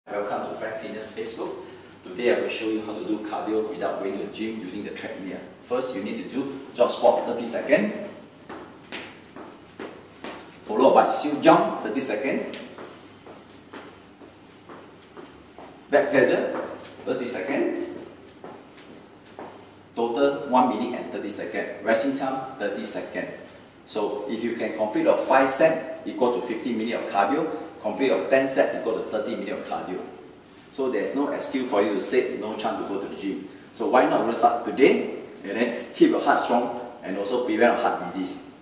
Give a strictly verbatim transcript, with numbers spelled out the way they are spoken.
Welcome to Frank Fitness Facebook. Today I will show you how to do cardio without going to the gym using the treadmill. First, you need to do jog squat thirty seconds, followed by siu jump thirty seconds, back pedal thirty seconds, total one minute and thirty seconds, resting time thirty seconds. So if you can complete a five set equal to fifty minutes of cardio, complete of ten set equal to thirty minutes of cardio. So there's no excuse for you to say no chance to go to the gym. So why not start today and then keep your heart strong and also prevent heart disease.